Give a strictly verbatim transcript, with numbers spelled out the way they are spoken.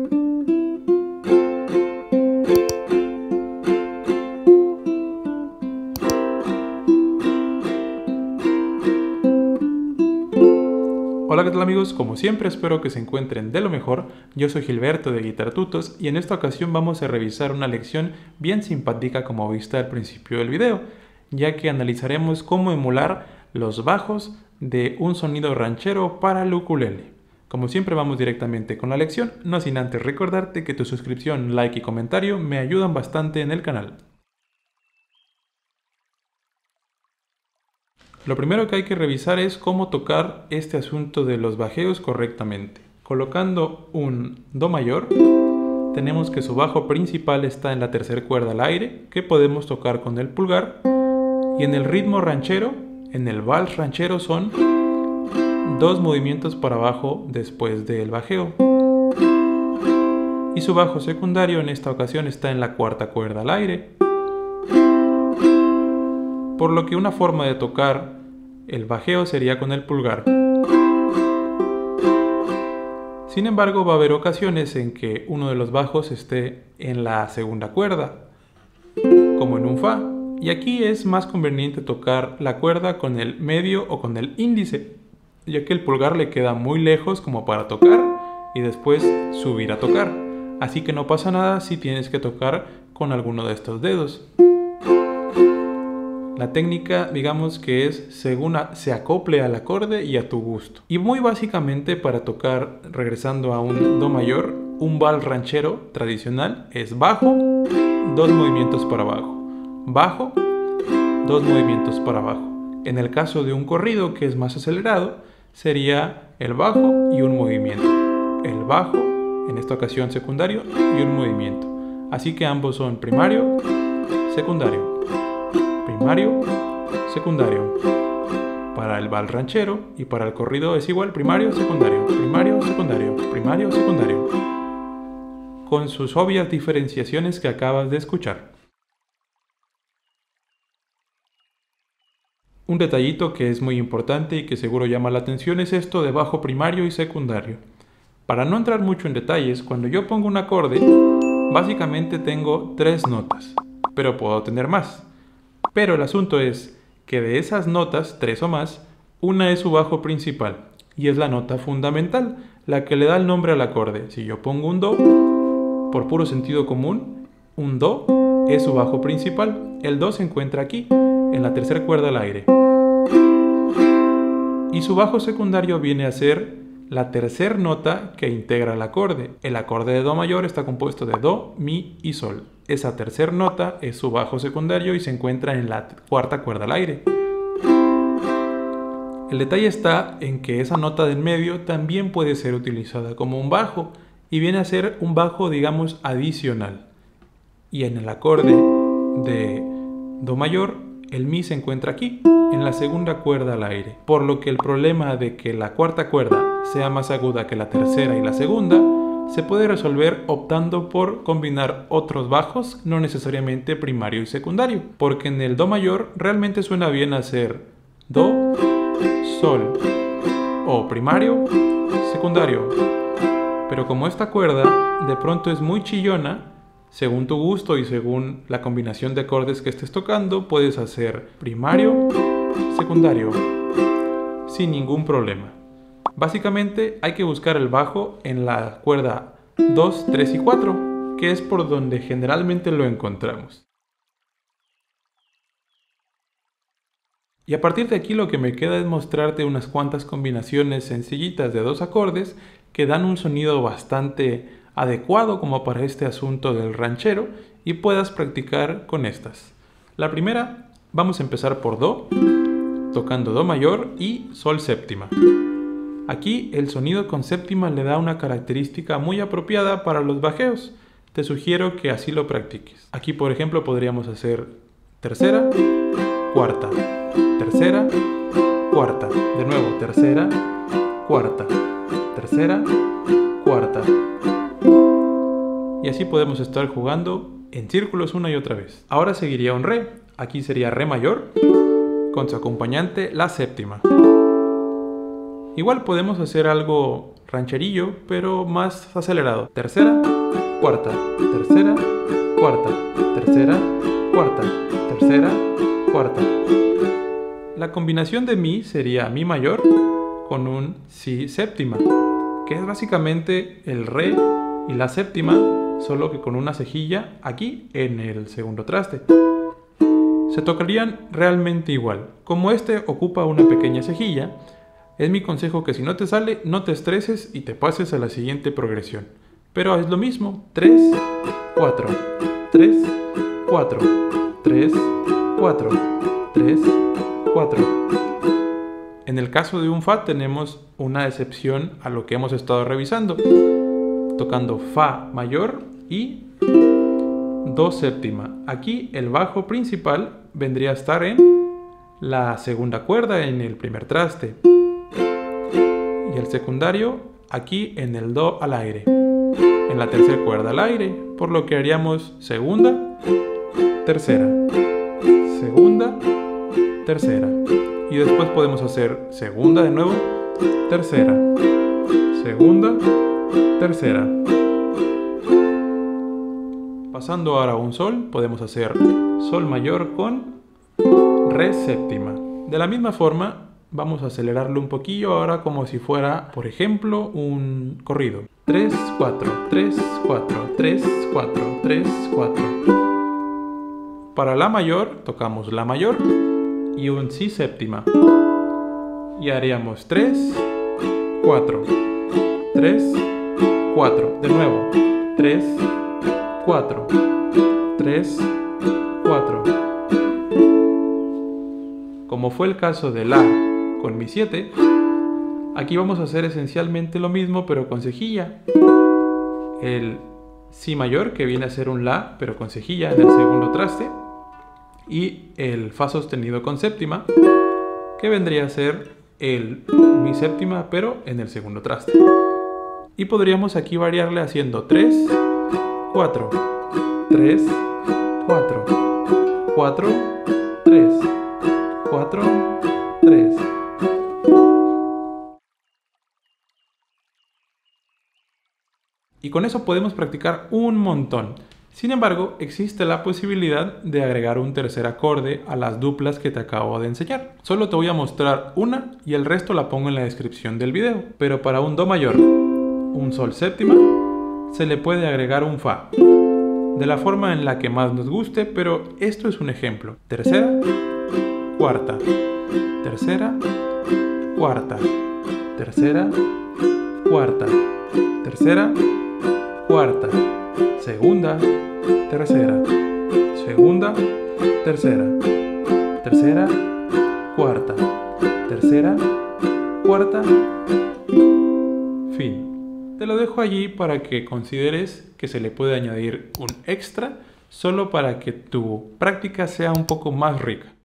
Hola, ¿qué tal amigos? Como siempre espero que se encuentren de lo mejor. Yo soy Gilberto de Guitar Tutos y en esta ocasión vamos a revisar una lección bien simpática como viste al principio del video, ya que analizaremos cómo emular los bajos de un sonido ranchero para el ukulele. Como siempre vamos directamente con la lección, no sin antes recordarte que tu suscripción, like y comentario me ayudan bastante en el canal. Lo primero que hay que revisar es cómo tocar este asunto de los bajeos correctamente. Colocando un Do mayor, tenemos que su bajo principal está en la tercera cuerda al aire, que podemos tocar con el pulgar, y en el ritmo ranchero, en el vals ranchero, son dos movimientos para abajo después del bajeo. Y su bajo secundario en esta ocasión está en la cuarta cuerda al aire. Por lo que una forma de tocar el bajeo sería con el pulgar. Sin embargo, va a haber ocasiones en que uno de los bajos esté en la segunda cuerda, como en un Fa, y aquí es más conveniente tocar la cuerda con el medio o con el índice, ya que el pulgar le queda muy lejos como para tocar y después subir a tocar. Así que no pasa nada si tienes que tocar con alguno de estos dedos. La técnica, digamos que es según a, se acople al acorde y a tu gusto. Y muy básicamente para tocar, regresando a un Do mayor, un vals ranchero tradicional es bajo, dos movimientos para abajo, bajo, dos movimientos para abajo. En el caso de un corrido que es más acelerado, sería el bajo y un movimiento, el bajo, en esta ocasión secundario, y un movimiento. Así que ambos son primario, secundario. Primario, secundario. Para el vals ranchero y para el corrido es igual primario, secundario, primario, secundario, primario, secundario, con sus obvias diferenciaciones que acabas de escuchar. Un detallito que es muy importante y que seguro llama la atención es esto de bajo primario y secundario. Para no entrar mucho en detalles, cuando yo pongo un acorde, básicamente tengo tres notas, pero puedo tener más. Pero el asunto es que de esas notas, tres o más, una es su bajo principal y es la nota fundamental, la que le da el nombre al acorde. Si yo pongo un Do, por puro sentido común, un Do es su bajo principal. El Do se encuentra aquí, en la tercera cuerda al aire. Y su bajo secundario viene a ser la tercera nota que integra el acorde. El acorde de Do mayor está compuesto de Do, Mi y Sol. Esa tercera nota es su bajo secundario y se encuentra en la cuarta cuerda al aire. El detalle está en que esa nota del medio también puede ser utilizada como un bajo y viene a ser un bajo, digamos, adicional. Y en el acorde de Do mayor, el Mi se encuentra aquí, en la segunda cuerda al aire. Por lo que el problema de que la cuarta cuerda sea más aguda que la tercera y la segunda se puede resolver optando por combinar otros bajos, no necesariamente primario y secundario, porque en el Do mayor realmente suena bien hacer Do, Sol, o primario, secundario, pero como esta cuerda de pronto es muy chillona, según tu gusto y según la combinación de acordes que estés tocando, puedes hacer primario, secundario, sin ningún problema. Básicamente hay que buscar el bajo en la cuerda dos, tres y cuatro, que es por donde generalmente lo encontramos. Y a partir de aquí lo que me queda es mostrarte unas cuantas combinaciones sencillitas de dos acordes que dan un sonido bastante adecuado como para este asunto del ranchero y puedas practicar con estas. La primera, vamos a empezar por Do, tocando Do mayor y Sol séptima. Aquí el sonido con séptima le da una característica muy apropiada para los bajeos. Te sugiero que así lo practiques. Aquí por ejemplo podríamos hacer tercera, cuarta, tercera, cuarta. De nuevo, tercera, cuarta, tercera, cuarta. Y así podemos estar jugando en círculos una y otra vez. Ahora seguiría un Re. Aquí sería Re mayor con su acompañante la séptima. Igual podemos hacer algo rancherillo, pero más acelerado. Tercera, cuarta, tercera, cuarta, tercera, cuarta, tercera, cuarta. La combinación de mi sería mi mayor con un si séptima, que es básicamente el re y la séptima, solo que con una cejilla aquí en el segundo traste. Se tocarían realmente igual. Como este ocupa una pequeña cejilla, es mi consejo que si no te sale, no te estreses y te pases a la siguiente progresión. Pero es lo mismo, tres, cuatro, tres, cuatro, tres, cuatro, tres, cuatro. En el caso de un fa tenemos una excepción a lo que hemos estado revisando, tocando fa mayor y do séptima. Aquí el bajo principal vendría a estar en la segunda cuerda en el primer traste y el secundario aquí en el do al aire, en la tercera cuerda al aire, por lo que haríamos segunda, tercera, segunda, tercera, y después podemos hacer segunda de nuevo, tercera, segunda, tercera. Pasando ahora a un sol, podemos hacer sol mayor con re séptima. De la misma forma, vamos a acelerarlo un poquillo ahora como si fuera, por ejemplo, un corrido. tres, cuatro, tres, cuatro, tres, cuatro, tres, cuatro. Para la mayor, tocamos la mayor y un si séptima. Y haríamos tres, cuatro, tres, cuatro. De nuevo, tres, cuatro, tres, cuatro. Como fue el caso de la con mi siete, aquí vamos a hacer esencialmente lo mismo pero con cejilla. El si mayor, que viene a ser un la pero con cejilla en el segundo traste, y el fa sostenido con séptima, que vendría a ser el mi séptima pero en el segundo traste. Y podríamos aquí variarle haciendo tres, cuatro, tres, cuatro, cuatro, tres, cuatro, tres. Y con eso podemos practicar un montón. Sin embargo, existe la posibilidad de agregar un tercer acorde a las duplas que te acabo de enseñar. Solo te voy a mostrar una y el resto la pongo en la descripción del video. Pero para un do mayor, un sol séptima, se le puede agregar un fa, de la forma en la que más nos guste, pero esto es un ejemplo. Tercera, cuarta, tercera, cuarta, tercera, cuarta, tercera, cuarta, segunda, tercera, segunda, tercera, tercera, cuarta, tercera, cuarta, fin. Te lo dejo allí para que consideres que se le puede añadir un extra solo para que tu práctica sea un poco más rica.